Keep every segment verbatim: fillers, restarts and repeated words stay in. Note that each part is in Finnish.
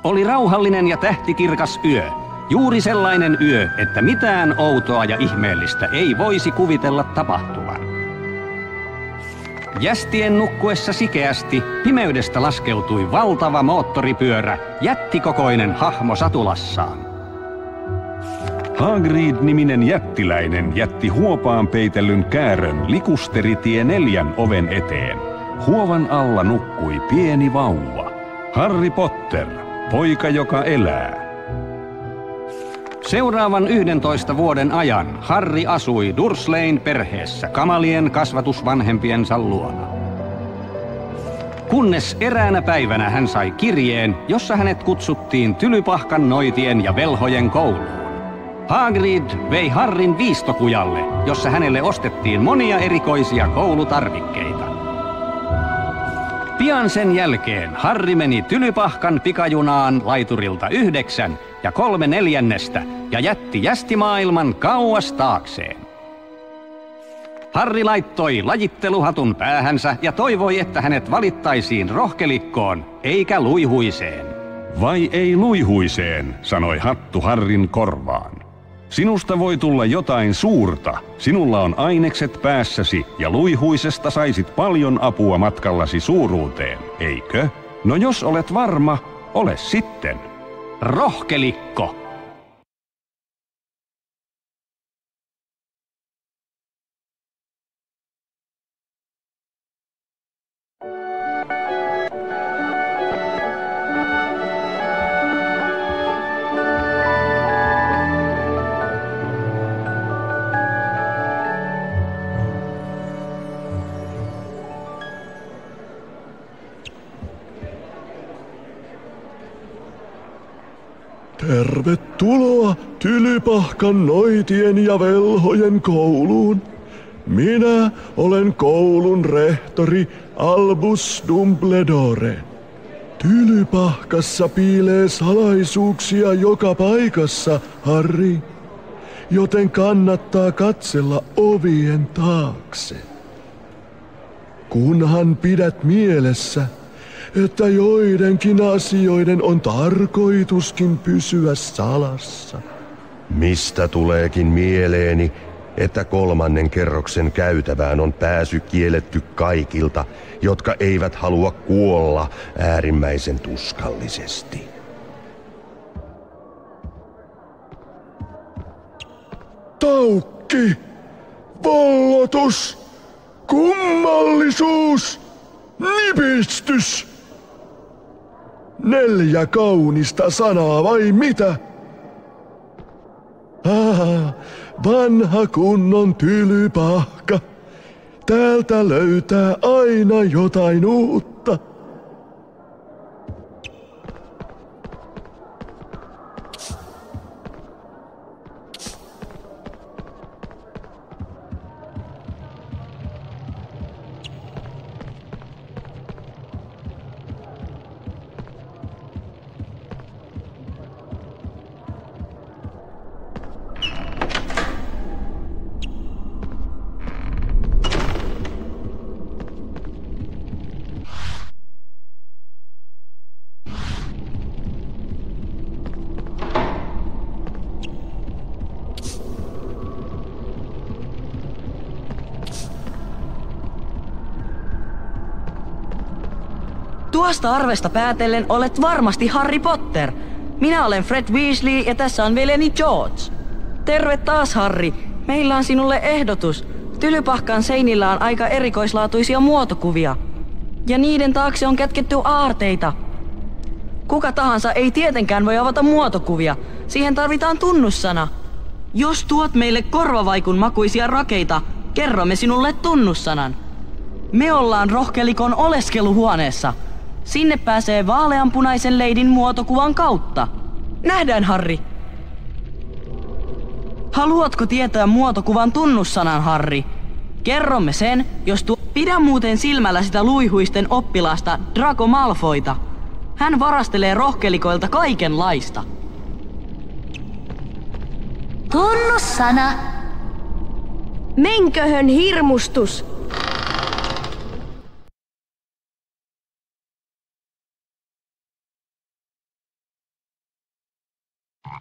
Oli rauhallinen ja tähtikirkas yö. Juuri sellainen yö, että mitään outoa ja ihmeellistä ei voisi kuvitella tapahtuvan. Jästien nukkuessa sikeästi pimeydestä laskeutui valtava moottoripyörä, jättikokoinen hahmo satulassaan. Hagrid-niminen jättiläinen jätti huopaan peitellyn käärön Likusteri-tie neljän oven eteen. Huovan alla nukkui pieni vauva. Harry Potter, poika joka elää. Seuraavan yhdentoista vuoden ajan Harry asui Dursleyn perheessä kamalien kasvatusvanhempiensa luona. Kunnes eräänä päivänä hän sai kirjeen, jossa hänet kutsuttiin Tylypahkan noitien ja velhojen kouluun. Hagrid vei Harryn viistokujalle, jossa hänelle ostettiin monia erikoisia koulutarvikkeita. Pian sen jälkeen Harry meni Tylypahkan pikajunaan laiturilta yhdeksän ja kolme neljännestä ja jätti jästimaailman kauas taakseen. Harry laittoi lajitteluhatun päähänsä ja toivoi, että hänet valittaisiin rohkelikkoon eikä luihuiseen. Vai ei luihuiseen, sanoi hattu Harryn korvaan. Sinusta voi tulla jotain suurta. Sinulla on ainekset päässäsi ja luihuisesta saisit paljon apua matkallasi suuruuteen, eikö? No jos olet varma, ole sitten. Rohkelikko. Tervetuloa Tylypahkan noitien ja velhojen kouluun. Minä olen koulun rehtori Albus Dumbledore. Tylypahkassa piilee salaisuuksia joka paikassa, Harry, joten kannattaa katsella ovien taakse. Kunhan pidät mielessä, että joidenkin asioiden on tarkoituskin pysyä salassa. Mistä tuleekin mieleeni, että kolmannen kerroksen käytävään on pääsy kielletty kaikilta, jotka eivät halua kuolla äärimmäisen tuskallisesti. Taukki! Vallotus! Kummallisuus! Nipistys! Neljä kaunista sanaa vai mitä? Ah, vanha kunnon Tylypahka. Täältä löytää aina jotain uutta. Tuosta arvesta päätellen olet varmasti Harry Potter. Minä olen Fred Weasley ja tässä on veljeni George. Terve taas, Harry. Meillä on sinulle ehdotus. Tylypahkan seinillä on aika erikoislaatuisia muotokuvia. Ja niiden taakse on kätketty aarteita. Kuka tahansa ei tietenkään voi avata muotokuvia. Siihen tarvitaan tunnussana. Jos tuot meille korvavaikun makuisia rakeita, kerromme sinulle tunnussanan. Me ollaan rohkelikon oleskeluhuoneessa. Sinne pääsee vaaleanpunaisen leidin muotokuvan kautta. Nähdään, Harry. Haluatko tietää muotokuvan tunnussanan, Harry? Kerromme sen, jos tuo... Pidä muuten silmällä sitä luihuisten oppilasta Draco Malfoyta. Hän varastelee rohkelikoilta kaikenlaista. Tunnussana. Menköhön hirmustus.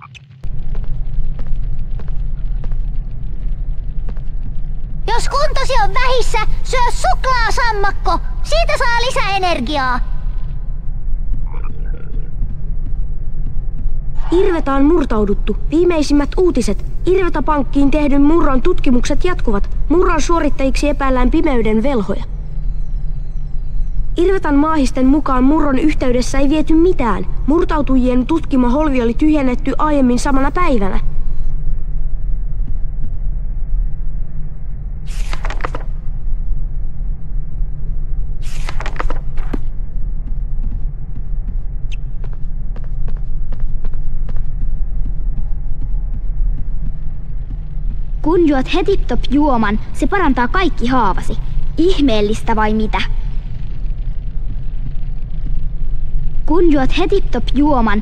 Jos kuntosi on vähissä, syö suklaasammakko. Siitä saa lisäenergiaa. Irvetä on murtauduttu. Viimeisimmät uutiset. Irveta-pankkiin tehdyn murron tutkimukset jatkuvat. Murron suorittajiksi epäillään pimeyden velhoja. Irvetan maahisten mukaan murron yhteydessä ei viety mitään. Murtautujien tutkima holvi oli tyhjennetty aiemmin samana päivänä. Kun juot Hetiptop-juoman, se parantaa kaikki haavasi. Ihmeellistä vai mitä? Kun juot Hetiptop-juoman,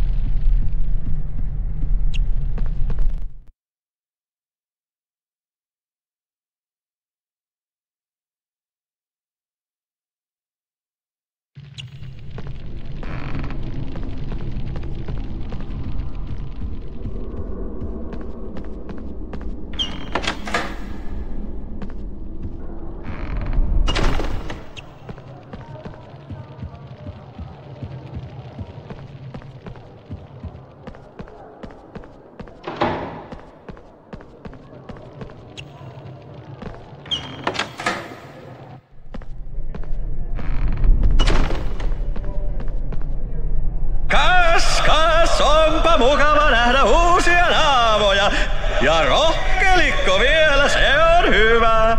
Onpa mukava nähdä uusia naavoja. Ja rohkelikko vielä, se on hyvä.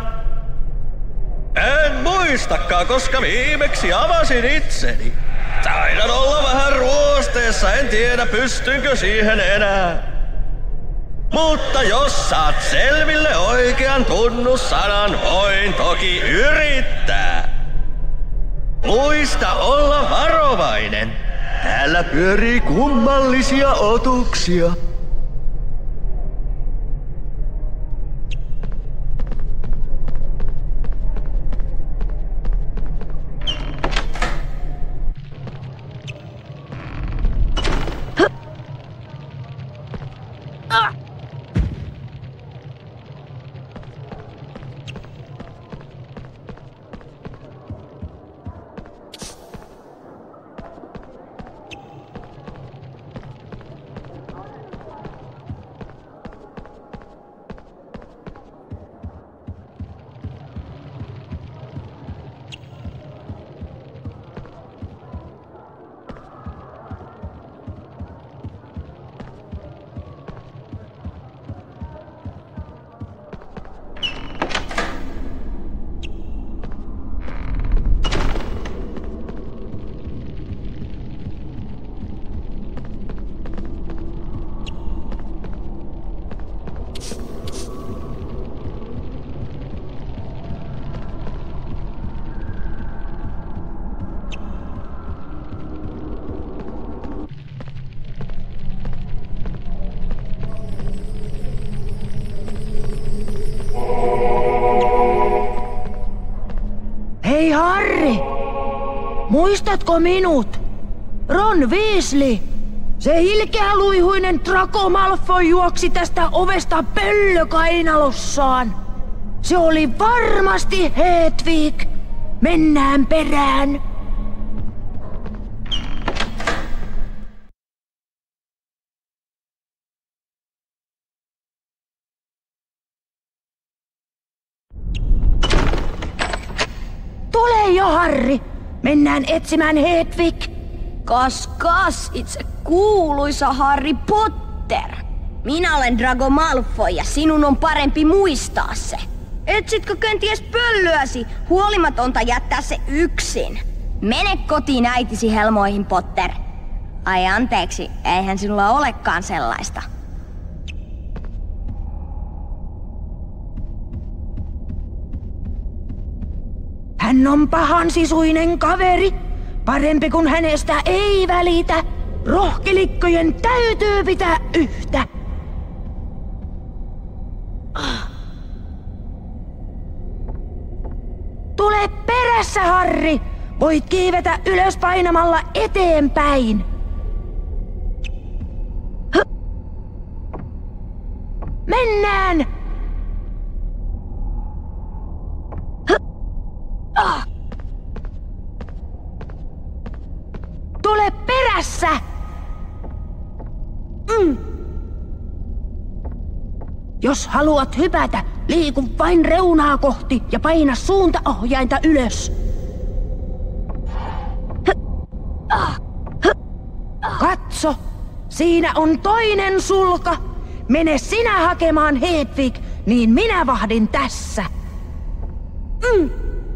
En muistakaan, koska viimeksi avasin itseni. Taidan olla vähän ruosteessa, en tiedä pystynkö siihen enää. Mutta jos saat selville oikean tunnussanan, voin toki yrittää. Muista olla varovainen. Täällä pyörii kummallisia otuksia. Hei Harry! Muistatko minut? Ron Weasley! Se ilkeäluihuinen Draco Malfoy juoksi tästä ovesta pöllökainalossaan. Se oli varmasti Hedwig. Mennään perään. Tule jo, Harry! Mennään etsimään Hedwig! Kas kas, itse kuuluisa Harry Potter! Minä olen Draco Malfoy ja sinun on parempi muistaa se. Etsitkö kenties pöllöäsi? Huolimatonta jättää se yksin. Mene kotiin äitisi helmoihin, Potter. Ai anteeksi, eihän sinulla olekaan sellaista. Hän on pahansisuinen kaveri. Parempi kun hänestä ei välitä. Rohkelikkojen täytyy pitää yhtä. Tule perässä, Harry! Voit kiivetä ylös painamalla eteenpäin. Mennään! Ah. Tule perässä! Mm. Jos haluat hypätä, liiku vain reunaa kohti ja paina suuntaohjainta ylös. Katso, siinä on toinen sulka. Mene sinä hakemaan Hedvig, niin minä vahdin tässä. Mm.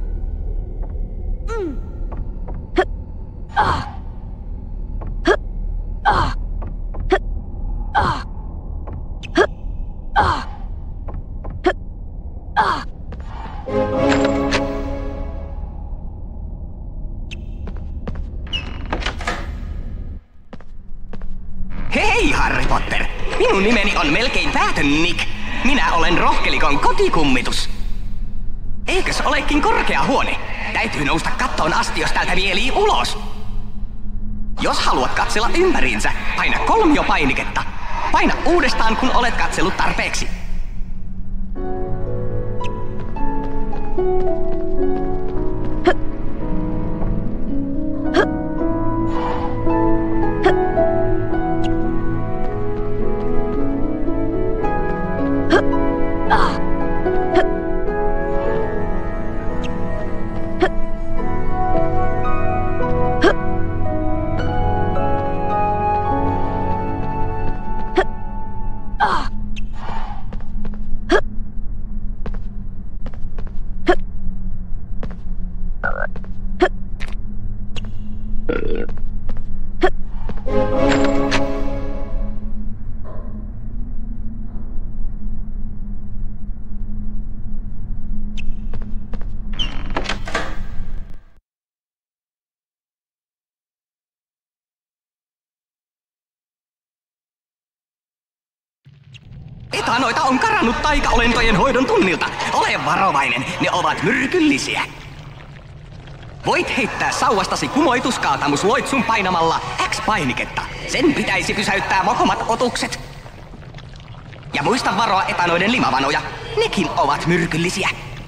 Mm. Ah. Ah. Ah. Ah. Ah. Hei Harry Potter! Minun nimeni on melkein päätön Nick. Minä olen rohkelikon kotikummitus. Eikös olekin korkea huone? Täytyy nousta kattoon asti, jos täältä mielii ulos. Jos haluat katsella ympäriinsä, paina kolmiopainiketta. Paina uudestaan, kun olet katsellut tarpeeksi. Etanoita on karannut taikaolentojen hoidon tunnilta. Ole varovainen, ne ovat myrkyllisiä. Voit heittää sauvastasi kumoituskaatamusloitsun painamalla X-painiketta. Sen pitäisi pysäyttää mokomat otukset. Ja muista varoa etanoiden limavanoja. Nekin ovat myrkyllisiä.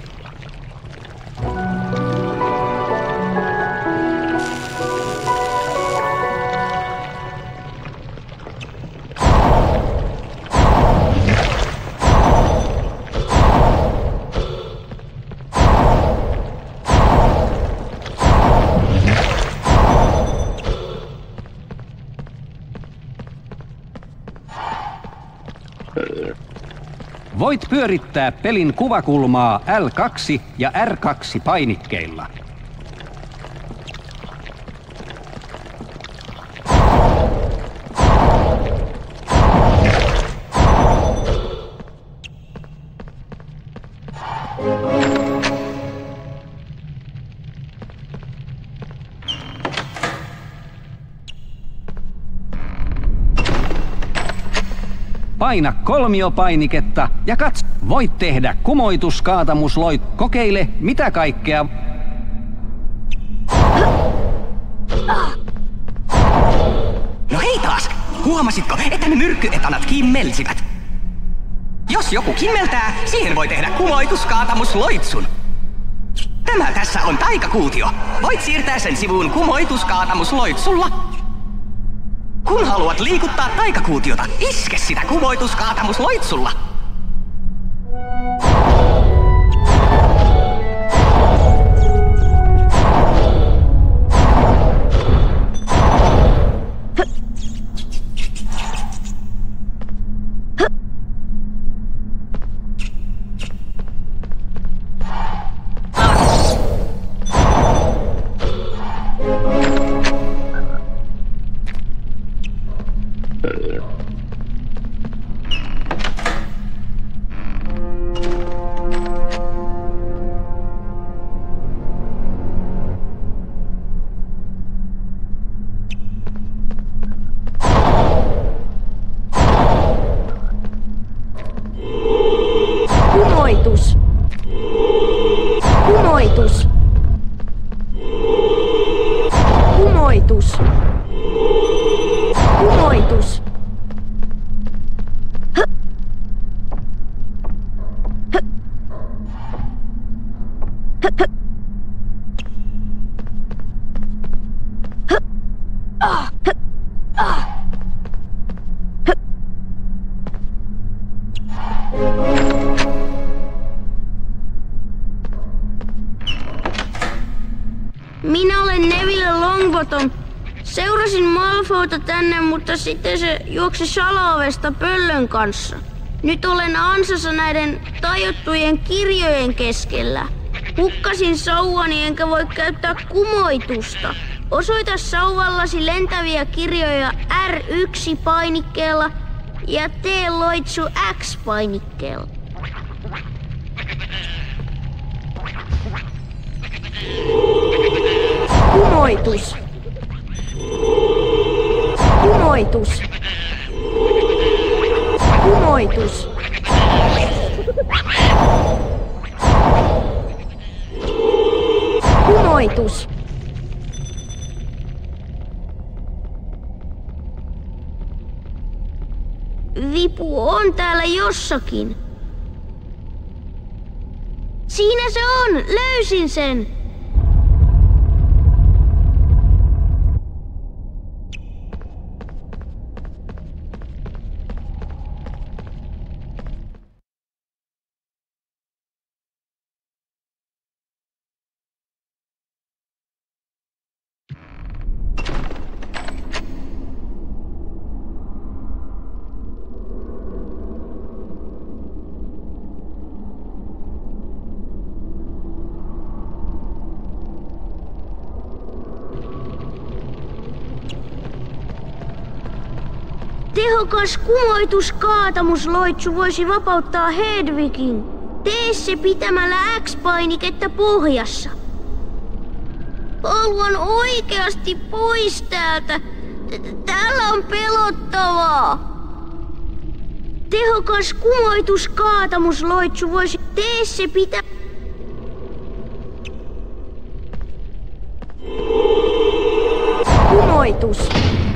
Voit pyörittää pelin kuvakulmaa L kaksi ja R kaksi painikkeilla. Paina kolmiopainiketta ja katso. Voit tehdä kumoituskaatamusloit. Kokeile mitä kaikkea. No hei taas! Huomasitko, että ne myrkkyetanat kimmelsivät? Jos joku kimmeltää, siihen voi tehdä kumoituskaatamusloitsun. Tämä tässä on taikakuutio. Voit siirtää sen sivuun kumoituskaatamusloitsulla. Kun haluat liikuttaa taikakuutiota, iske sitä kumoituskaatamusloitsulla. Kumoitus. Kumoitus. Kumoitus. Kumoitus. minä olen Neville Longbottom. Seurasin Malfoyta tänne, mutta sitten se juoksi salaovesta pöllön kanssa. Nyt olen ansassa näiden tajottujen kirjojen keskellä. Hukkasin sauvani enkä voi käyttää kumoitusta. Osoita sauvallasi lentäviä kirjoja R yksi painikkeella ja tee loitsu X painikkeella. Kumoitus. Kumoitus. Kumoitus. Kumoitus. Vipu on täällä jossakin. Siinä se on! Löysin sen! Tehokas kumoituskaatamusloitsu voisi vapauttaa Hedwigin. Tee se pitämällä X-painiketta pohjassa. Haluan oikeasti pois täältä. Täällä on pelottavaa. Tehokas kumoituskaatamusloitsu voisi... Tee se pitä... Kumoitus.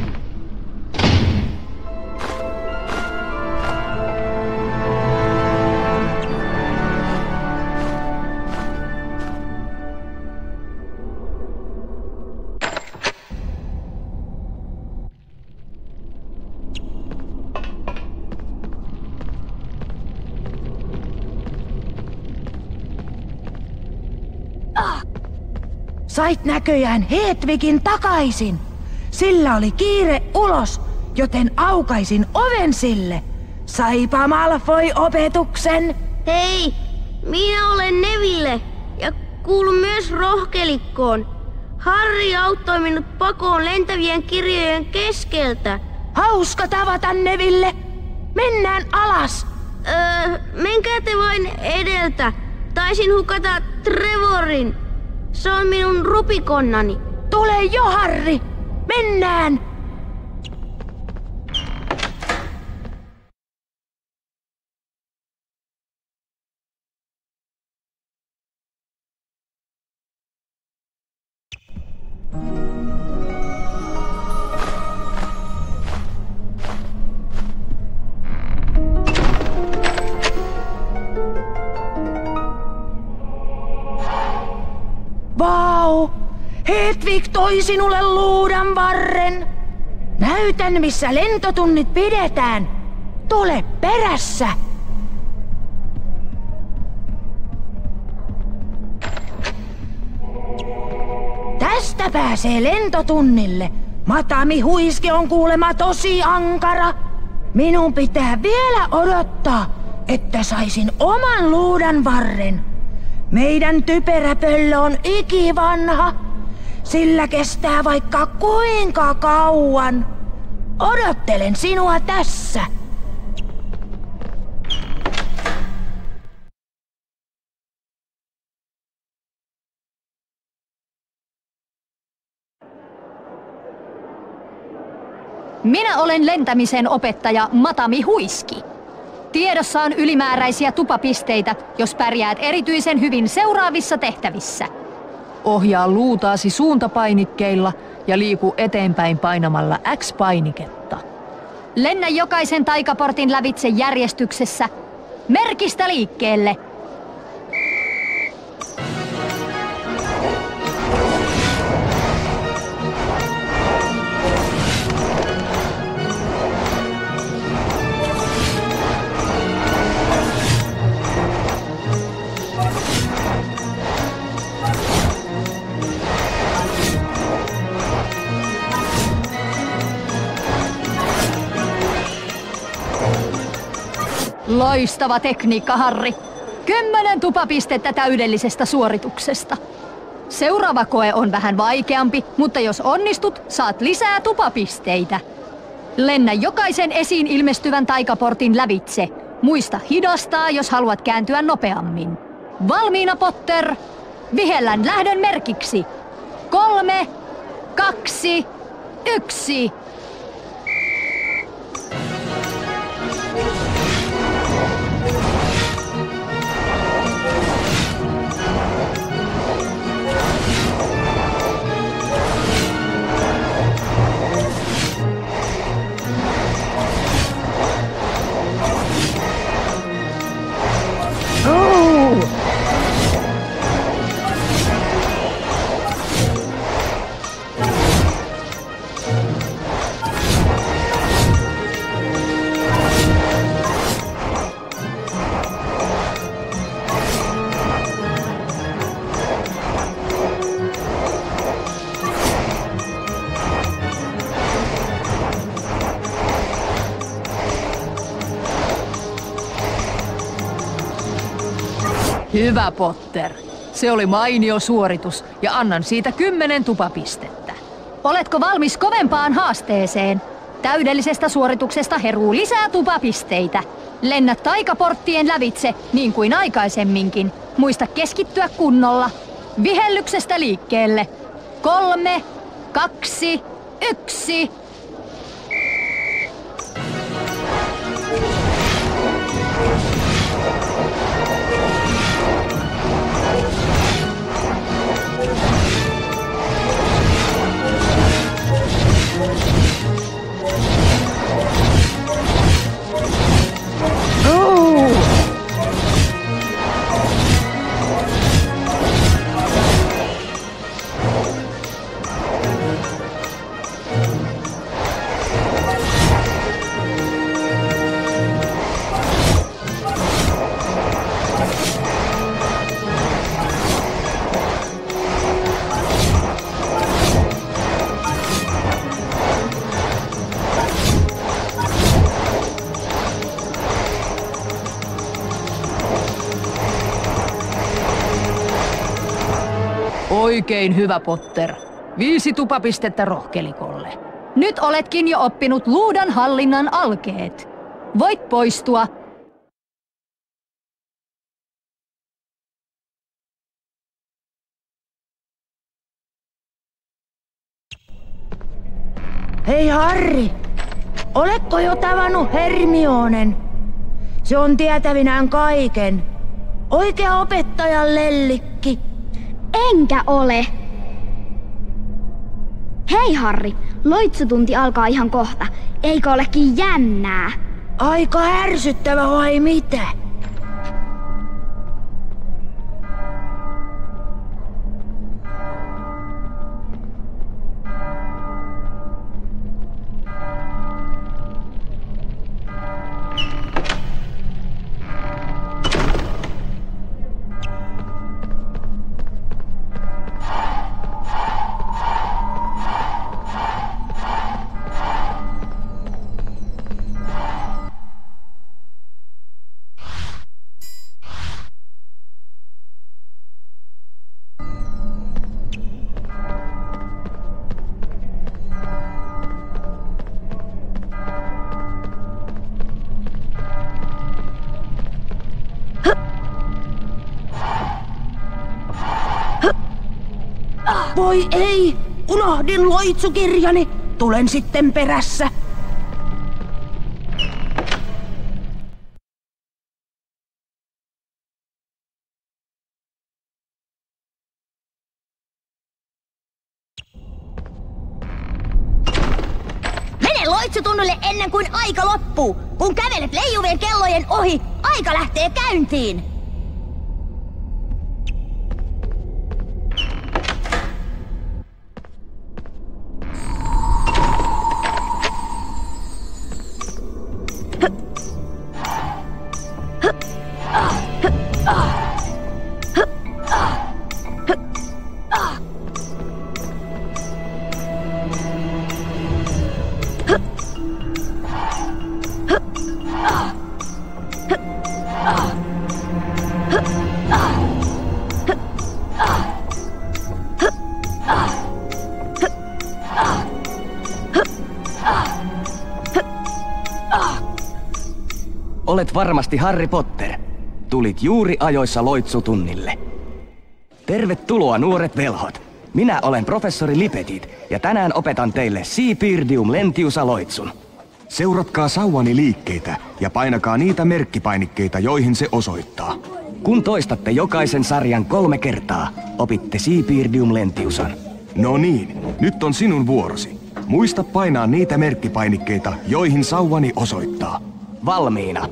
Sait näköjään Hedwigin takaisin. Sillä oli kiire ulos, joten aukaisin oven sille. Saipa Malfoy opetuksen. Hei, minä olen Neville ja kuulun myös rohkelikkoon. Harry auttoi minut pakoon lentävien kirjojen keskeltä. Hauska tavata, Neville. Mennään alas. Öö, menkää te vain edeltä. Taisin hukata Trevorin. Se on minun rupikonnani. Tule jo, Harry! Mennään! Vau! Hedwig toi sinulle luudan varren. Näytän, missä lentotunnit pidetään. Tule perässä. Tästä pääsee lentotunnille. Matami Huiski on kuulemma tosi ankara. Minun pitää vielä odottaa, että saisin oman luudan varren. Meidän typerä pöllö on ikivanha. Sillä kestää vaikka kuinka kauan. Odottelen sinua tässä. Minä olen lentämisen opettaja Matami Huiski. Tiedossa on ylimääräisiä tupapisteitä, jos pärjäät erityisen hyvin seuraavissa tehtävissä. Ohjaa luutaasi suuntapainikkeilla ja liiku eteenpäin painamalla X-painiketta. Lennä jokaisen taikaportin lävitse järjestyksessä. Merkistä liikkeelle. Loistava tekniikka, Harri. Kymmenen tupapistettä täydellisestä suorituksesta. Seuraava koe on vähän vaikeampi, mutta jos onnistut, saat lisää tupapisteitä. Lennä jokaisen esiin ilmestyvän taikaportin lävitse. Muista hidastaa, jos haluat kääntyä nopeammin. Valmiina, Potter? Vihellän lähdön merkiksi. Kolme, kaksi, yksi. Hyvä, Potter. Se oli mainio suoritus ja annan siitä kymmenen tupapistettä. Oletko valmis kovempaan haasteeseen? Täydellisestä suorituksesta heruu lisää tupapisteitä. Lennä taikaporttien lävitse niin kuin aikaisemminkin. Muista keskittyä kunnolla. Vihellyksestä liikkeelle. Kolme, kaksi, yksi. Oikein hyvä, Potter. Viisi tupapistettä rohkelikolle. Nyt oletkin jo oppinut luudan hallinnan alkeet. Voit poistua. Hei Harri, oletko jo tavannut Hermionen? Se on tietävinään kaiken. Oikea opettajan lellikki. Enkä ole. Hei Harri, loitsutunti alkaa ihan kohta. Eikö olekin jännää? Aika ärsyttävä vai mitä? Voi ei! Unohdin loitsukirjani! Tulen sitten perässä. Mene loitsutunnulle ennen kuin aika loppuu! Kun kävelet leijuvien kellojen ohi, aika lähtee käyntiin! Huh! Olet varmasti Harry Potter. Tulit juuri ajoissa loitsutunnille. Tervetuloa nuoret velhot. Minä olen professori Lipetit ja tänään opetan teille Seepirdium lentiusa loitsun. Seuratkaa sauvani liikkeitä ja painakaa niitä merkkipainikkeita, joihin se osoittaa. Kun toistatte jokaisen sarjan kolme kertaa, opitte Seepirdium lentiusan. No niin, nyt on sinun vuorosi. Muista painaa niitä merkkipainikkeita, joihin sauvani osoittaa. Valmiina.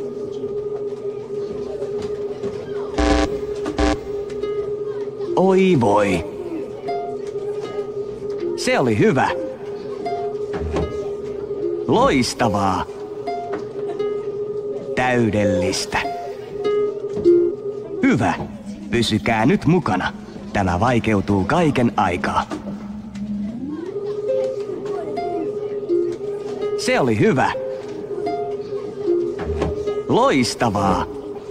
Oi voi. Se oli hyvä. Loistavaa. Täydellistä. Hyvä. Pysykää nyt mukana. Tämä vaikeutuu kaiken aikaa. Se oli hyvä. Loistavaa.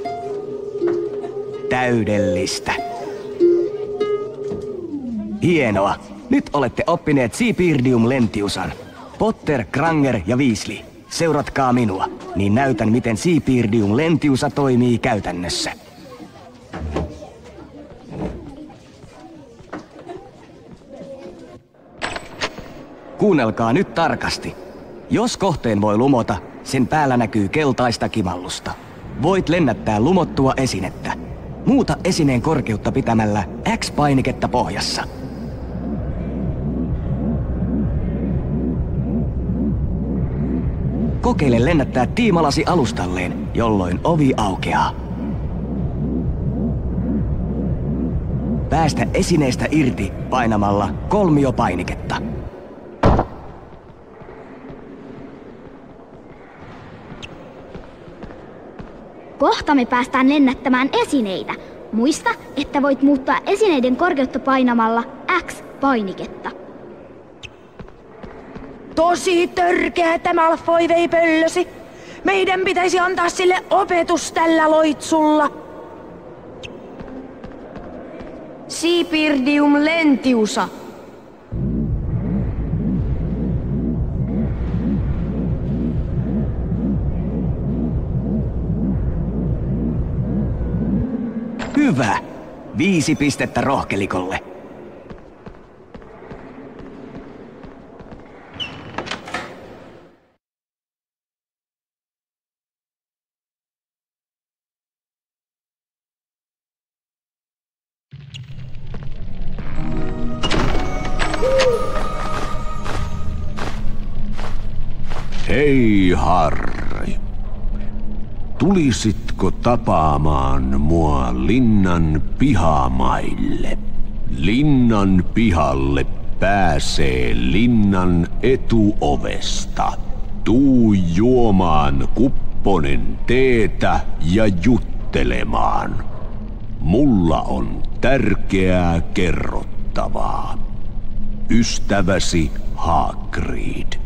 Täydellistä. Hienoa. Nyt olette oppineet Seepirdium lentiusan. Potter, Granger ja Weasley. Seuratkaa minua, niin näytän miten Seepirdium lentiusa toimii käytännössä. Kuunnelkaa nyt tarkasti. Jos kohteen voi lumota, sen päällä näkyy keltaista kimallusta. Voit lennättää lumottua esinettä. Muuta esineen korkeutta pitämällä X-painiketta pohjassa. Kokeile lennättää tiimalasi alustalleen, jolloin ovi aukeaa. Päästä esineestä irti painamalla kolmiopainiketta. Kohta me päästään lennättämään esineitä. Muista, että voit muuttaa esineiden korkeutta painamalla X-painiketta. Tosi törkeä Malfoy vei pöllösi. Meidän pitäisi antaa sille opetus tällä loitsulla. Seepirdium lentiusa. Hyvä. Viisi pistettä rohkelikolle. Hei Harry, tulisitko tapaamaan mua linnan pihamaille? Linnan pihalle pääsee linnan etuovesta. Tuu juomaan kupponen teetä ja juttelemaan. Mulla on tärkeää kerrottavaa. Ystäväsi Hagrid.